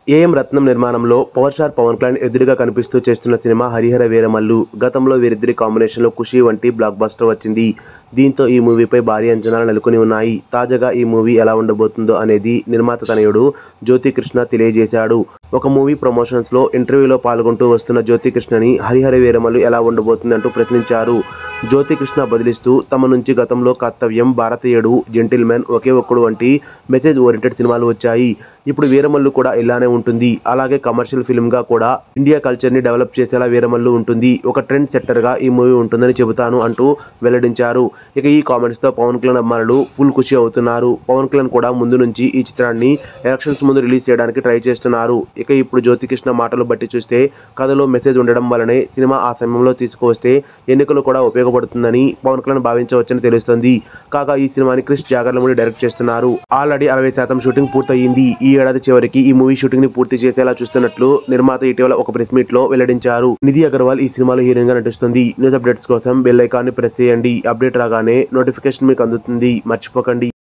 AM రత్నం నిర్మాణంలో power star Pawan Kalyan ఎదురుగా కనిపిస్తూ చేస్తున్న సినిమా హరిహర వీరమల్లు. గతంలో వీరిద్దరి కాంబినేషన్లో ఖుషి వంటి బ్లాక్ బస్టర్ వచ్చింది. దీంతో ఈ మూవీపై భారీ అంచనాలు నెలకొని ఉన్నాయి. తాజాగా ఈ మూవీ ఎలా ఉండబోతుందో అనేది నిర్మాత తనయుడు జ్యోతికృష్ణ తెలియజేశాడు. ఒక మూవీ ప్రమోషన్స్లో ఇంటర్వ్యూలో పాల్గొంటూ వస్తున్న జ్యోతికృష్ణని హరిహర వీరమల్లు ఎలా ఉండబోతుంది అంటూ ప్రశ్నించారు. జ్యోతికృష్ణ బదిలిస్తూ తమ నుంచి గతంలో కర్తవ్యం, భారతీయుడు, జెంటిల్మెన్, ఒకే ఒక్కడు వంటి మెసేజ్ ఓరియంటెడ్ సినిమాలు వచ్చాయి. ఇప్పుడు వీరమల్లు కూడా ఇలానే ఉంటుంది. అలాగే కమర్షియల్ ఫిల్మ్గా కూడా ఇండియా కల్చర్ని డెవలప్ చేసేలా వీరమల్లు ఉంటుంది. ఒక ట్రెండ్ సెట్టర్గా ఈ మూవీ ఉంటుందని చెబుతాను అంటూ వెల్లడించారు. ఇక ఈ కామెంట్స్తో పవన్ కళ్యాణ్ అభిమానులు ఫుల్ ఖుషి అవుతున్నారు. పవన్ కళ్యాణ్ కూడా ముందు నుంచి ఈ చిత్రాన్ని ఎలక్షన్స్ ముందు రిలీజ్ చేయడానికి ట్రై చేస్తున్నారు. ఇక ఇప్పుడు జ్యోతికృష్ణ మాటలు బట్టి చూస్తే కథలో మెసేజ్ ఉండడం వల్లనే సినిమా ఆ సమయంలో తీసుకువస్తే ఎన్నికలు కూడా ఉపయోగపడుతుందని పవన్ కళ్యాణ్ భావించవచ్చని తెలుస్తోంది. కాగా ఈ సినిమాని క్రిష్ జాగర్లమూడి డైరెక్ట్ చేస్తున్నారు. ఆల్రెడీ 60% షూటింగ్ పూర్తయింది. ఈ ఏడాది చివరికి ఈ మూవీ షూటింగ్ ని పూర్తి చేసేలా చూస్తున్నట్లు నిర్మాత ఇటీవల ఒక ప్రెస్ మీట్ లో వెల్లడించారు. నిధి అగర్వాల్ ఈ సినిమాలో హీరోయిన్ గా నటిస్తుంది. న్యూస్ అప్డేట్స్ కోసం బెల్ ఐకాన్ ని ప్రెస్ చేయండి. అప్డేట్ రాగానే నోటిఫికేషన్ మీకు అందుతుంది. మర్చిపోకండి.